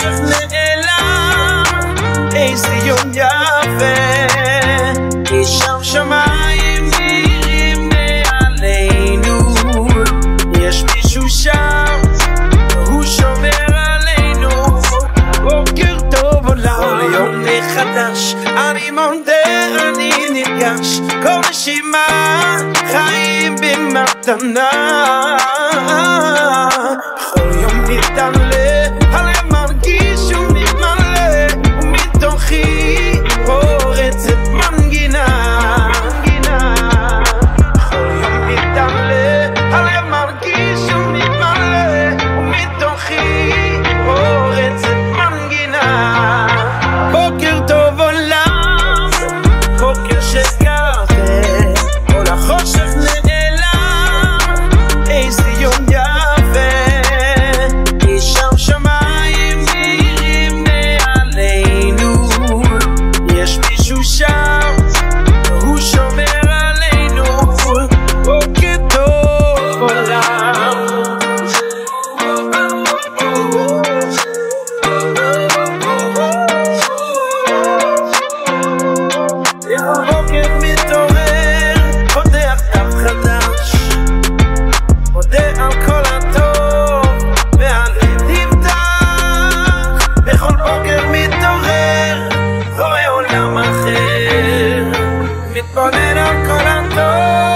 החושך נעלם, איזה יום יפה, ישר שמיים נראים מעלינו, יש מישהו שם, הוא שומר עלינו. בוקר טוב עולם, כל יום מחדש, אני מודה, אני נרגש, כל נשימה חיים במתנה. כל יום מתעלה, הלב מרגיש ומתמלא, ומתוכי פורצת מנגינה. כל יום מתעלה, הלב מרגיש ומתמלא, ומתוכי פורצת מנגינה. בוקר טוב עולם, בוקר שקפה, כל החושך נעלם, איזה יום יפה, ישר שמיים נראים מעלינו, יש מישהו שם, הוא שומר עלינו. בוקר טוב עולם. בוקר מתעורר, פותח דף חדש, מודה על כל הטוב והלב נפתח. בכל בוקר מתעורר, רואה עולם אחר, מתבונן על כל הטוב